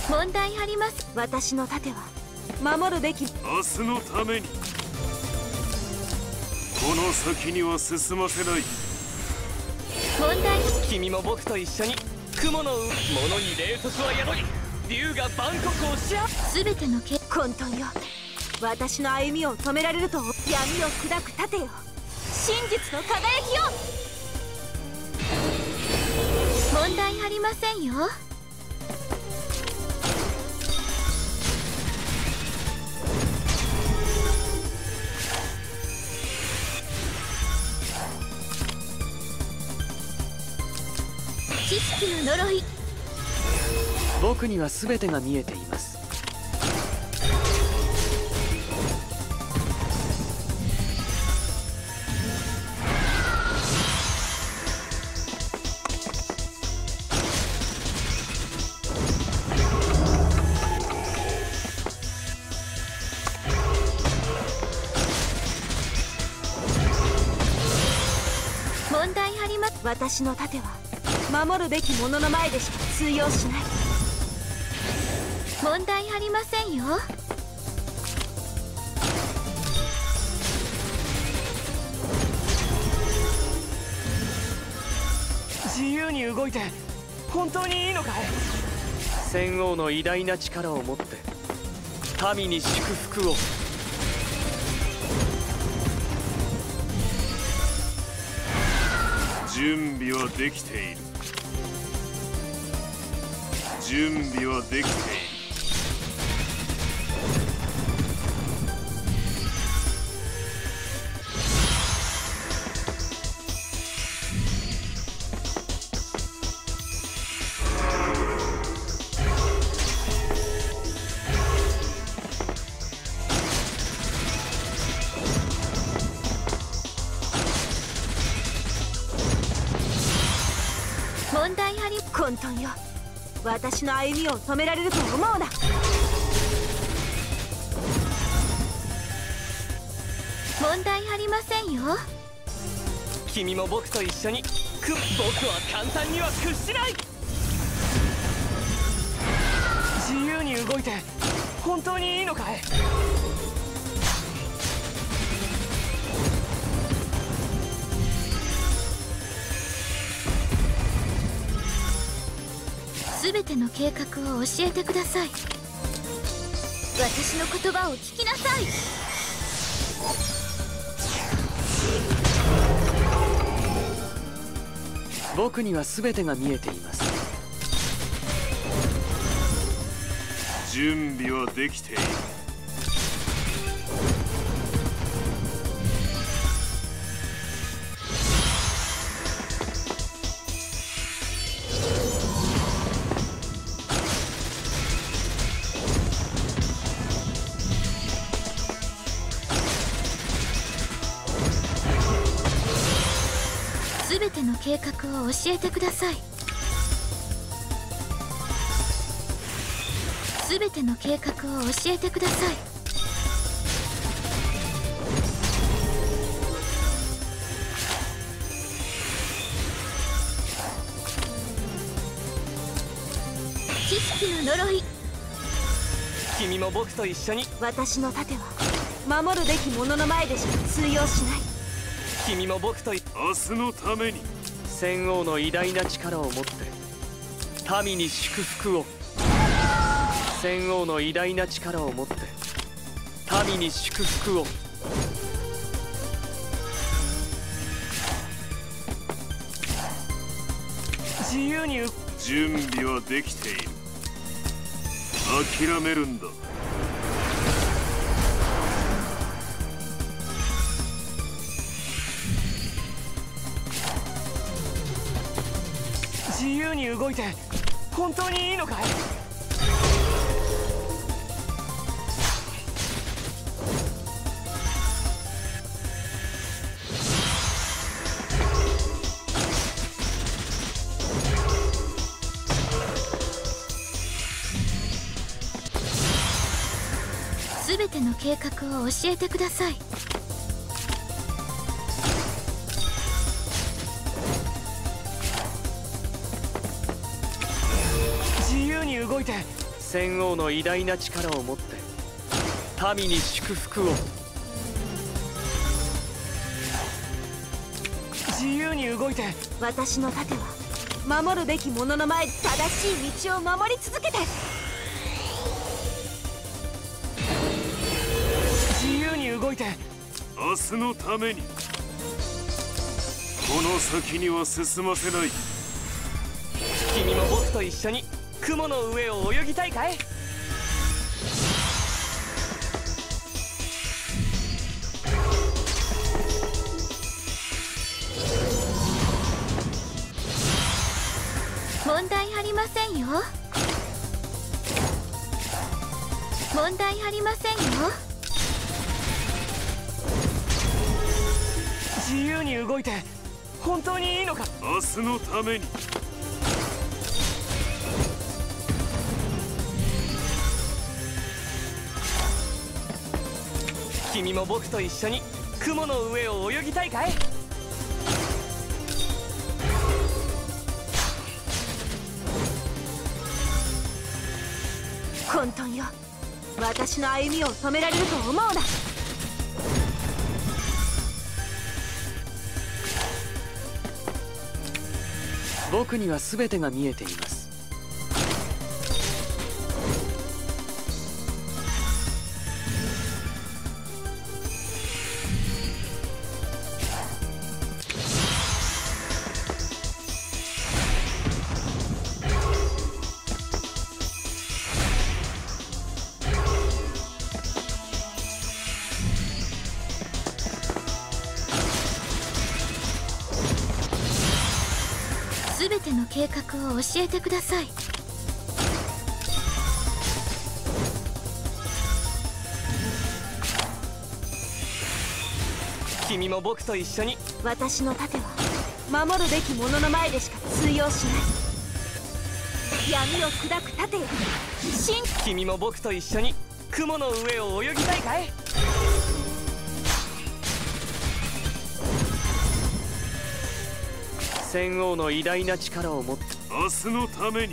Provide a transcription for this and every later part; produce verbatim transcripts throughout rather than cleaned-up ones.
問題あります。私の盾は守るべき。 明日のためにこの先には進ませない。 問題。 君も僕と一緒に雲の物に霊徳は宿り、竜が万国を支配。 全てのけ混沌よ、私の歩みを止められると。闇を砕く盾よ、真実の輝きよ。問題ありませんよ。知識の呪い。 僕には全てが見えています。 問題あります。私の盾は守るべき者の前でしか通用しない。問題ありませんよ。 自由に動いて本当にいいのかい。戦王の偉大な力を持って民に祝福を。 準備はできている。準備はできている。 問題あり。混沌よ、私の歩みを止められると思うな。問題ありませんよ。 君も僕と一緒に。く僕は簡単には屈しない。自由に動いて本当にいいのかい。 全ての計画を教えてください。私の言葉を聞きなさい。 僕には全てが見えています。 準備はできている。 全ての計画を教えてください。全ての計画を教えてください。知識の呪い。 君も僕と一緒に。 私の盾は守るべき者の前でしか通用しない。 君も僕と。 明日のために戦王の偉大な力を持って民に祝福を。戦王の偉大な力を持って民に祝福を。自由に。 準備はできている。諦めるんだ。 自由に動いて本当にいいのかい。 全ての計画を教えてください。 自由に動いて戦王の偉大な力を持って民に祝福を。 自由に動いて。 私の盾は守るべき者の前で正しい道を守り続けて。 自由に動いて。 明日のためにこの先には進ませない。 君も僕と一緒に雲の上を泳ぎたいかい？ 問題ありませんよ。問題ありませんよ。 自由に動いて本当にいいのか？ 明日のために君も僕と一緒に雲の上を泳ぎたいかい？ 混沌よ、私の歩みを止められると思うな。 僕には全てが見えています。 すべての計画を教えてください。 君も僕と一緒に。 私の盾は守るべき者の前でしか通用しない。闇を砕く盾よ、真。 君も僕と一緒に雲の上を泳ぎたいかい？ 戦王の偉大な力を持って明日のために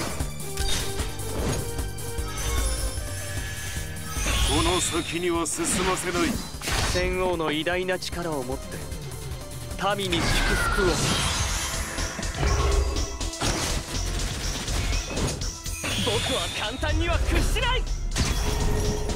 この先には進ませない。 戦王の偉大な力を持って民に祝福を。 僕は簡単には屈しない。